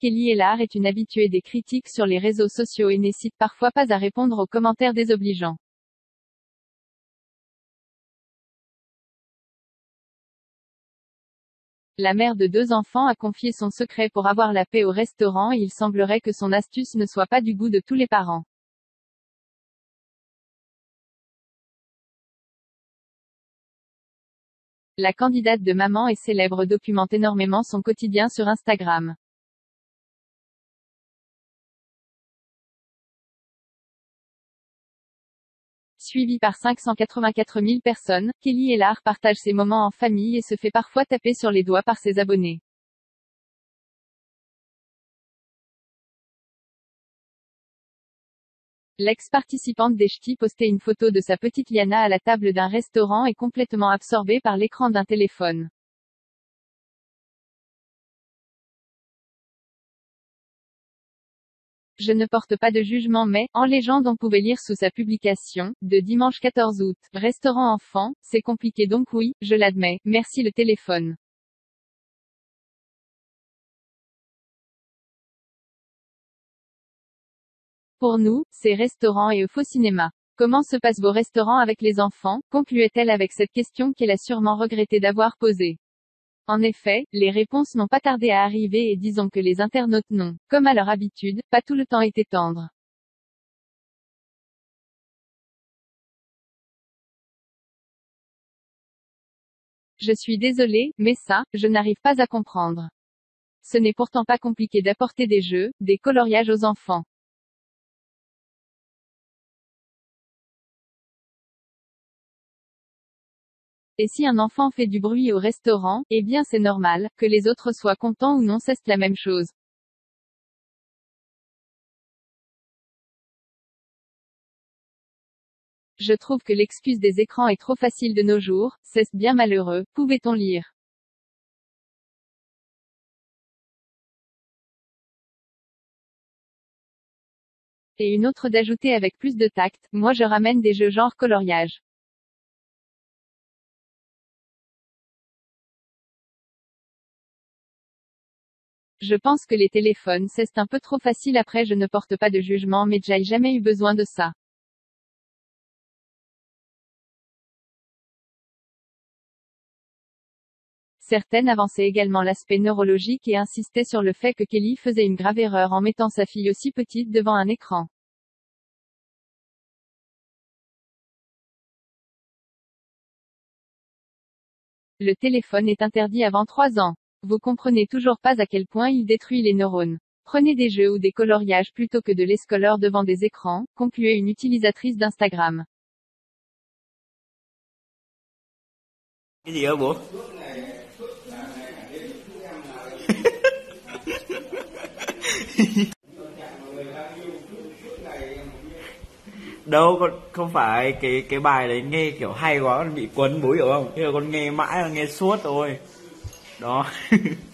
Kelly Ellard est une habituée des critiques sur les réseaux sociaux et n'hésite parfois pas à répondre aux commentaires désobligeants. La mère de 2 enfants a confié son secret pour avoir la paix au restaurant et il semblerait que son astuce ne soit pas du goût de tous les parents. La candidate de Maman est célèbre documente énormément son quotidien sur Instagram. Suivie par 584 000 personnes, Kelly Ellard partage ses moments en famille et se fait parfois taper sur les doigts par ses abonnés. L'ex-participante des Ch'tis postait une photo de sa petite Liana à la table d'un restaurant et complètement absorbée par l'écran d'un téléphone. Je ne porte pas de jugement mais, en légende on pouvait lire sous sa publication, de dimanche 14 août, restaurant enfant, c'est compliqué donc oui, je l'admets, merci le téléphone. Pour nous, c'est restaurant et faux cinéma. Comment se passent vos restaurants avec les enfants, concluait-elle avec cette question qu'elle a sûrement regretté d'avoir posée. En effet, les réponses n'ont pas tardé à arriver et disons que les internautes n'ont, comme à leur habitude, pas tout le temps été tendres. Je suis désolée, mais ça, je n'arrive pas à comprendre. Ce n'est pourtant pas compliqué d'apporter des jeux, des coloriages aux enfants. Et si un enfant fait du bruit au restaurant, eh bien c'est normal, que les autres soient contents ou non c'est la même chose. Je trouve que l'excuse des écrans est trop facile de nos jours, c'est bien malheureux, pouvait-on lire. Et une autre d'ajouter avec plus de tact, moi je ramène des jeux genre coloriage. Je pense que les téléphones c'est un peu trop facile après je ne porte pas de jugement mais j'ai jamais eu besoin de ça. Certaines avançaient également l'aspect neurologique et insistaient sur le fait que Kelly faisait une grave erreur en mettant sa fille aussi petite devant un écran. Le téléphone est interdit avant 3 ans. Vous comprenez toujours pas à quel point il détruit les neurones. Prenez des jeux ou des coloriages plutôt que de les scroller devant des écrans, concluait une utilisatrice d'Instagram. Cái gì ơi bố? Đâu con không phải cái bài đấy nghe kiểu hay quá con bị quấn bố hiểu không? Thế là con nghe mãi là nghe suốt rồi. Đó.